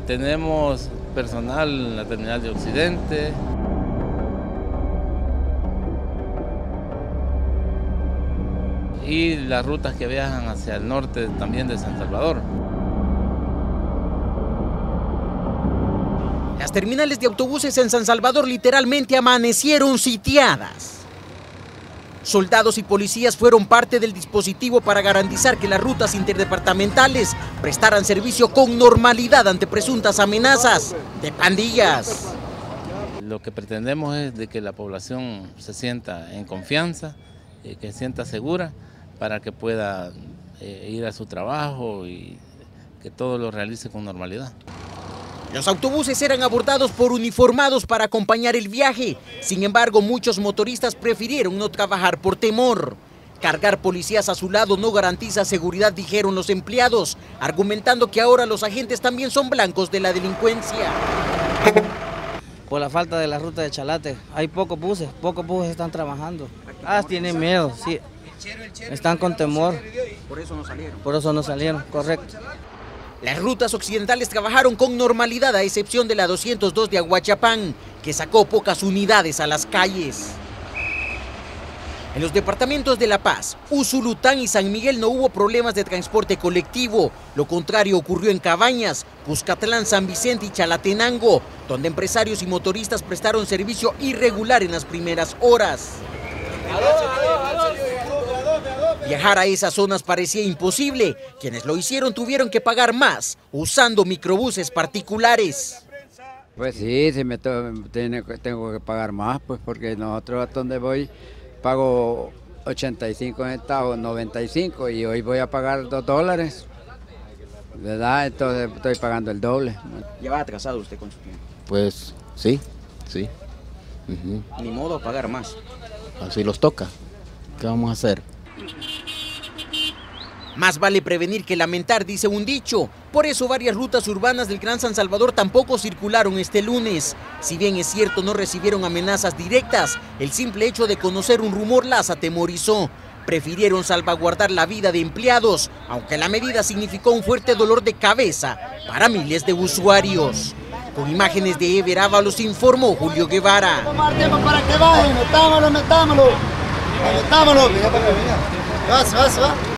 Tenemos personal en la terminal de Occidente. Y las rutas que viajan hacia el norte también de San Salvador. Las terminales de autobuses en San Salvador literalmente amanecieron sitiadas. Soldados y policías fueron parte del dispositivo para garantizar que las rutas interdepartamentales prestaran servicio con normalidad ante presuntas amenazas de pandillas. Lo que pretendemos es de que la población se sienta en confianza, que se sienta segura para que pueda ir a su trabajo y que todo lo realice con normalidad. Los autobuses eran abordados por uniformados para acompañar el viaje. Sin embargo, muchos motoristas prefirieron no trabajar por temor. Cargar policías a su lado no garantiza seguridad, dijeron los empleados, argumentando que ahora los agentes también son blancos de la delincuencia. Por la falta de la ruta de Chalate, hay pocos buses están trabajando. Tienen miedo, sí. Están con temor. Por eso no salieron. Por eso no salieron, correcto. Las rutas occidentales trabajaron con normalidad, a excepción de la 202 de Aguachapán, que sacó pocas unidades a las calles. En los departamentos de La Paz, Usulután y San Miguel no hubo problemas de transporte colectivo. Lo contrario ocurrió en Cabañas, Cuscatlán, San Vicente y Chalatenango, donde empresarios y motoristas prestaron servicio irregular en las primeras horas. Viajar a esas zonas parecía imposible. Quienes lo hicieron tuvieron que pagar más, usando microbuses particulares. Pues sí, tengo que pagar más, pues porque nosotros a donde voy pago 85 centavos, 95 y hoy voy a pagar $2, ¿verdad? Entonces estoy pagando el doble. ¿Ya va atrasado usted con su tiempo? Pues sí. Ni modo a pagar más. Así los toca. ¿Qué vamos a hacer? Más vale prevenir que lamentar, dice un dicho. Por eso varias rutas urbanas del Gran San Salvador tampoco circularon este lunes. Si bien es cierto no recibieron amenazas directas, el simple hecho de conocer un rumor las atemorizó. Prefirieron salvaguardar la vida de empleados, aunque la medida significó un fuerte dolor de cabeza para miles de usuarios. Con imágenes de Ever Ábalos informó Julio Guevara. Para que bajen, metámoslo.